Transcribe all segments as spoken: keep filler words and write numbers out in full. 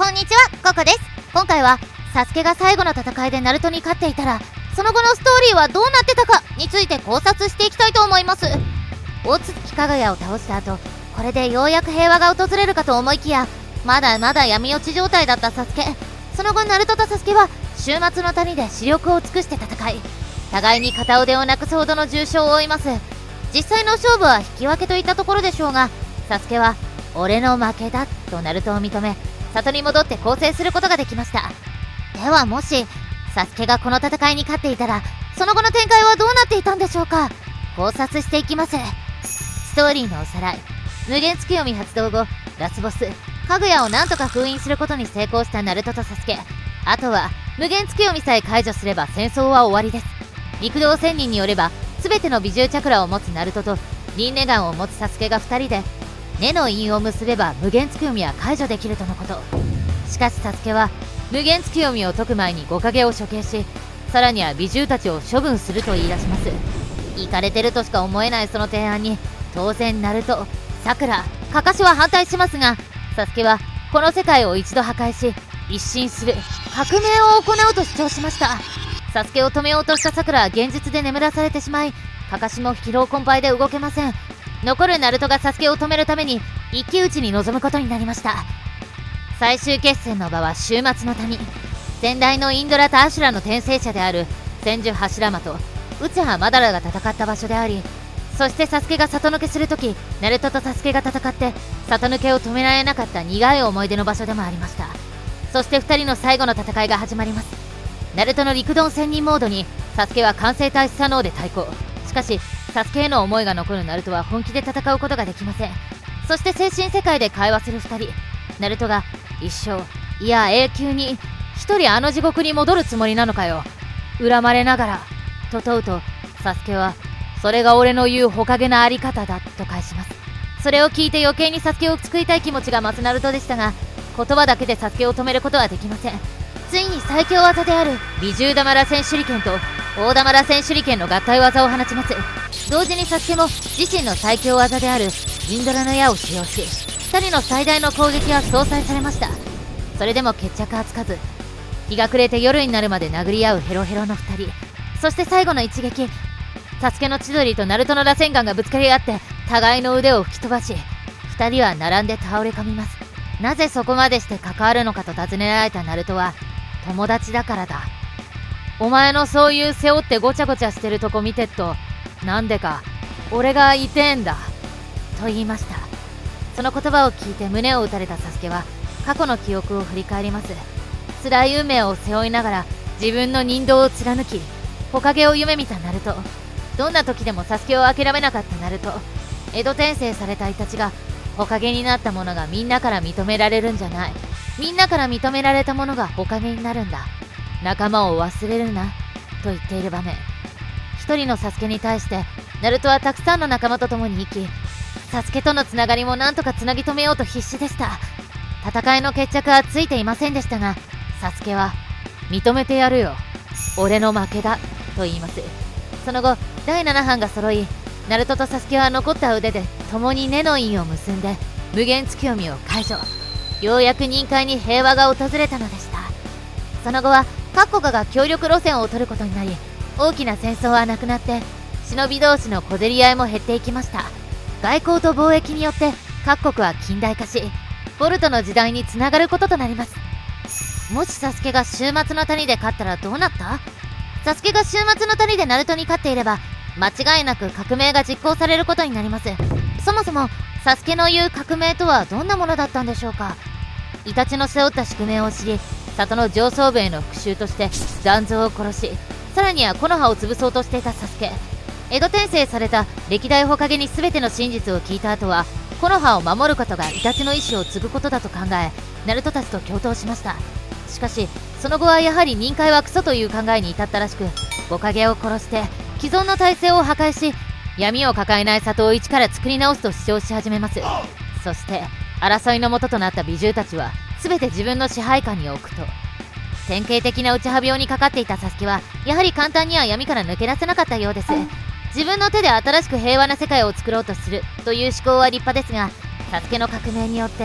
こんにちは、ココです。今回はサスケが最後の戦いでナルトに勝っていたらその後のストーリーはどうなってたかについて考察していきたいと思います。大月かぐやを倒した後、これでようやく平和が訪れるかと思いきや、まだまだ闇落ち状態だったサスケ。その後ナルトとサスケは終末の谷で死力を尽くして戦い、互いに片腕をなくすほどの重傷を負います。実際の勝負は引き分けといったところでしょうが、サスケは俺の負けだとナルトを認め、里に戻って更生することができました。ではもしサスケがこの戦いに勝っていたら、その後の展開はどうなっていたんでしょうか。考察していきます。ストーリーのおさらい。無限月読み発動後、ラスボスかぐやをなんとか封印することに成功したナルトとサスケ。あとは無限月読みさえ解除すれば戦争は終わりです。陸道仙人によれば、全ての美獣チャクラを持つナルトと輪廻眼を持つサスケがふたりで根の印を結べば無限月読みは解除できるとのこと。しかしサスケは無限月読みを解く前に五影を処刑し、さらには美獣たちを処分すると言い出します。イカれてるとしか思えないその提案に、当然ナルト、さくら、カカシは反対しますが、サスケはこの世界を一度破壊し一新する革命を行うと主張しました。サスケを止めようとしたさくらは現実で眠らされてしまい、カカシも疲労困憊で動けません。残るナルトがサスケを止めるために一騎打ちに臨むことになりました。最終決戦の場は終末の谷。先代のインドラとアシュラの転生者である千住柱間と内葉マダラが戦った場所であり、そしてサスケが里抜けするとき、ナルトとサスケが戦って里抜けを止められなかった苦い思い出の場所でもありました。そしてふたりの最後の戦いが始まります。ナルトの陸道仙人モードにサスケは完成体質左脳で対抗。しかしサスケへの思いが残るナルトは本気で戦うことができません。そして精神世界で会話するふたり。ナルトが一生、いや永久に一人あの地獄に戻るつもりなのかよ、恨まれながらと問うと、サスケはそれが俺の言うほかげなあり方だと返します。それを聞いて余計にサスケを救いたい気持ちが増すナルトでしたが、言葉だけでサスケを止めることはできません。ついに最強技である美獣玉螺旋手裏剣と大玉螺旋手裏剣の合体技を放ちます。同時にサスケも自身の最強技であるインドラの矢を使用し、ふたりの最大の攻撃は相殺されました。それでも決着はつかず、日が暮れて夜になるまで殴り合うヘロヘロのふたり。そして最後の一撃、サスケの千鳥とナルトの螺旋丸がぶつかり合って互いの腕を吹き飛ばし、ふたりは並んで倒れ込みます。なぜそこまでして関わるのかと尋ねられたナルトは、友達だからだ。お前のそういう背負ってごちゃごちゃしてるとこ見てっと、なんでか俺が痛えんだと言いました。その言葉を聞いて胸を打たれたサスケは過去の記憶を振り返ります。辛い運命を背負いながら自分の人道を貫き、ほかげを夢見たナルト。どんな時でもサスケを諦めなかったナルト。江戸転生されたイタチがほかげになったものがみんなから認められるんじゃない、みんなから認められたものがほかげになるんだ、仲間を忘れるなと言っている場面。一人のサスケに対してナルトはたくさんの仲間と共に生き、サスケとのつながりもなんとかつなぎ止めようと必死でした。戦いの決着はついていませんでしたが、サスケは認めてやるよ、俺の負けだと言います。その後だいななはんが揃い、ナルトとサスケは残った腕で共に根の印を結んで無限月読みを解除。ようやく任界に平和が訪れたのでした。その後は各国が協力路線を取ることになり、大きな戦争はなくなって忍び同士の小競り合いも減っていきました。外交と貿易によって各国は近代化し、ボルトの時代につながることとなります。もしサスケが終末の谷で勝ったらどうなった？サスケが終末の谷でナルトに勝っていれば間違いなく革命が実行されることになります。そもそもサスケの言う革命とはどんなものだったんでしょうか。イタチの背負った宿命を知り、里の上層部への復讐として残像を殺し、さらには木の葉を潰そうとしていたサスケ。江戸転生された歴代ほかげに全ての真実を聞いた後は、木の葉を守ることがイタチの意志を継ぐことだと考え、ナルトたちと共闘しました。しかしその後はやはり任界はクソという考えに至ったらしく、ほかげを殺して既存の体制を破壊し、闇を抱えない里を一から作り直すと主張し始めます。そして争いの元となった美獣たちは全て自分の支配下に置くと。典型的な内葉病にかかっていたサスケはやはり簡単には闇から抜け出せなかったようです。自分の手で新しく平和な世界を作ろうとするという思考は立派ですが、サスケの革命によって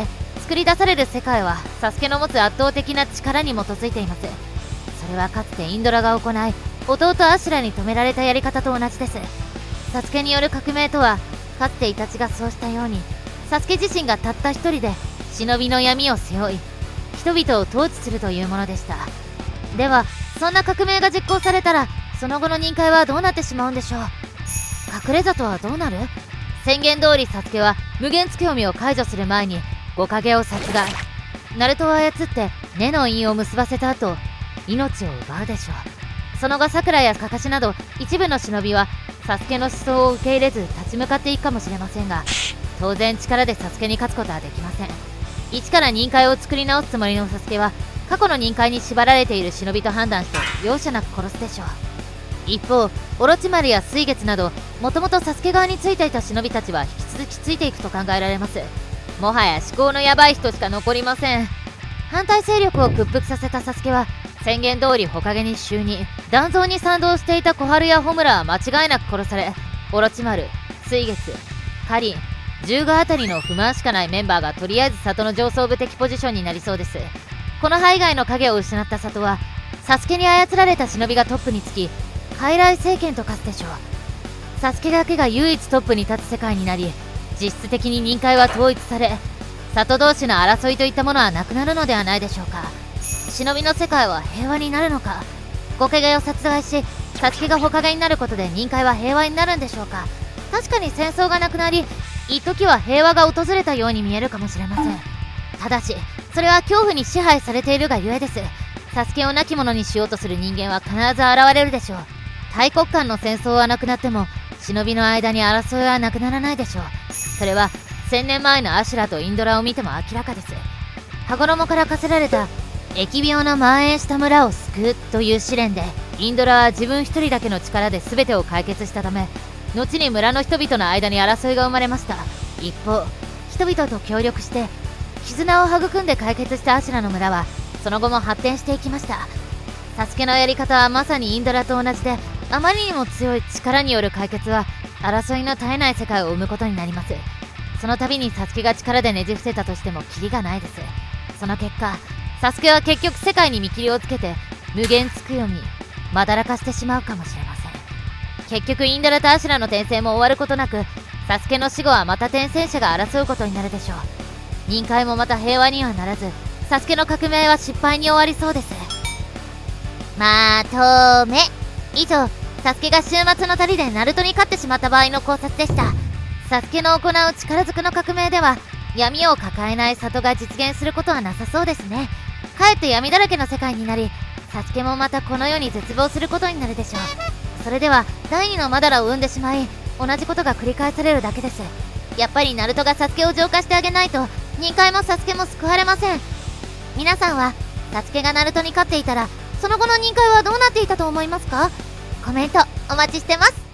作り出される世界はサスケの持つ圧倒的な力に基づいています。それはかつてインドラが行い、弟アシュラに止められたやり方と同じです。サスケによる革命とは、かつてイタチがそうしたように、サスケ自身がたった一人で忍びの闇を背負い、人々を統治するというものでした。ではそんな革命が実行されたら、その後の任界はどうなってしまうんでしょう。隠れ里はどうなる？宣言通りサスケは無限つけ読みを解除する前に五影を殺害。ナルトを操って根の印を結ばせた後、命を奪うでしょう。その後桜やカカシなど一部の忍びはサスケの思想を受け入れず立ち向かっていくかもしれませんが、当然力でサスケに勝つことはできません。一から任界を作り直すつもりのサスケは、過去の任界に縛られている忍びと判断して容赦なく殺すでしょう。一方、オロチマルや水月などもともとサスケ側についていた忍びたちは引き続きついていくと考えられます。もはや思考のヤバい人しか残りません。反対勢力を屈服させたサスケは宣言通り火影に就任。断蔵に賛同していた小春やホムラは間違いなく殺され、オロチマル、水月、カリン、十ガあたりの不満しかないメンバーがとりあえず里の上層部的ポジションになりそうです。この背外の影を失った里はサスケに操られた忍びがトップにつき、傀儡政権と化すでしょう。サスケだけが唯一トップに立つ世界になり、実質的に任界は統一され、里同士の争いといったものはなくなるのではないでしょうか。忍びの世界は平和になるのか。五影を殺害しサスケが火影になることで任界は平和になるんでしょうか。確かに戦争がなくなり、一時は平和が訪れたように見えるかもしれません。ただしそれは恐怖に支配されているがゆえです。サスケを亡き者にしようとする人間は必ず現れるでしょう。大国間の戦争はなくなっても忍びの間に争いはなくならないでしょう。それはせんねんまえのアシュラとインドラを見ても明らかです。羽衣から課せられた疫病の蔓延した村を救うという試練で、インドラは自分一人だけの力で全てを解決したため、後に村の人々の間に争いが生まれました。一方、人々と協力して絆を育んで解決したアシュラの村はその後も発展していきました。サスケのやり方はまさにインドラと同じで、あまりにも強い力による解決は争いの絶えない世界を生むことになります。その度にサスケが力でねじ伏せたとしてもキリがないです。その結果、サスケは結局世界に見切りをつけて無限つくよみ、まだらかしてしまうかもしれません。結局インドラとアシュラの転生も終わることなく、サスケの死後はまた転生者が争うことになるでしょう。任界もまた平和にはならず、サスケの革命は失敗に終わりそうです。まとめ。以上、サスケが週末の旅でナルトに勝ってしまった場合の考察でした。サスケの行う力ずくの革命では闇を抱えない里が実現することはなさそうですね。かえって闇だらけの世界になり、サスケもまたこの世に絶望することになるでしょう。それでは第二のマダラを生んでしまい、同じことが繰り返されるだけです。やっぱりナルトがサスケを浄化してあげないと任界もサスケも救われません。皆さんはサスケがナルトに勝っていたらその後の任界はどうなっていたと思いますか？コメントお待ちしてます。